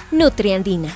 Nutriandina.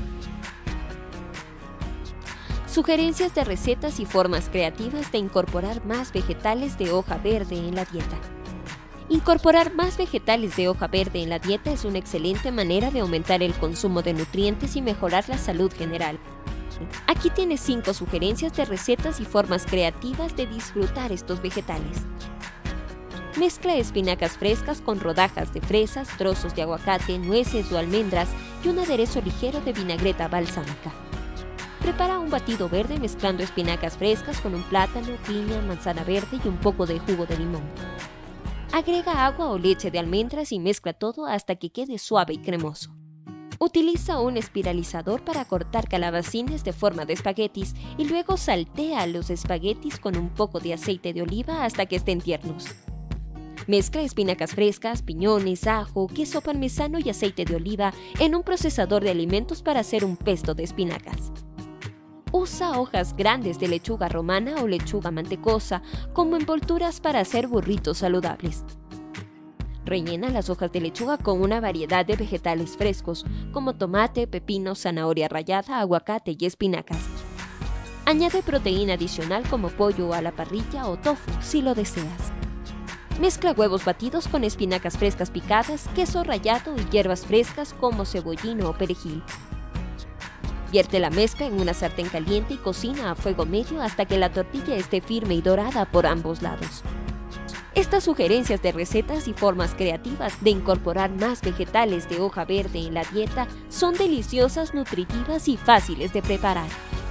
Sugerencias de recetas y formas creativas de incorporar más vegetales de hoja verde en la dieta. Incorporar más vegetales de hoja verde en la dieta es una excelente manera de aumentar el consumo de nutrientes y mejorar la salud general. Aquí tienes 5 sugerencias de recetas y formas creativas de disfrutar estos vegetales. Mezcla espinacas frescas con rodajas de fresas, trozos de aguacate, nueces o almendras y un aderezo ligero de vinagreta balsámica. Prepara un batido verde mezclando espinacas frescas con un plátano, piña, manzana verde y un poco de jugo de limón. Agrega agua o leche de almendras y mezcla todo hasta que quede suave y cremoso. Utiliza un espiralizador para cortar calabacines de forma de espaguetis y luego saltea los espaguetis con un poco de aceite de oliva hasta que estén tiernos. Mezcla espinacas frescas, piñones, ajo, queso parmesano y aceite de oliva en un procesador de alimentos para hacer un pesto de espinacas. Usa hojas grandes de lechuga romana o lechuga mantecosa como envolturas para hacer burritos saludables. Rellena las hojas de lechuga con una variedad de vegetales frescos como tomate, pepino, zanahoria rallada, aguacate y espinacas. Añade proteína adicional como pollo a la parrilla o tofu si lo deseas. Mezcla huevos batidos con espinacas frescas picadas, queso rallado y hierbas frescas como cebollino o perejil. Vierte la mezcla en una sartén caliente y cocina a fuego medio hasta que la tortilla esté firme y dorada por ambos lados. Estas sugerencias de recetas y formas creativas de incorporar más vegetales de hoja verde en la dieta son deliciosas, nutritivas y fáciles de preparar.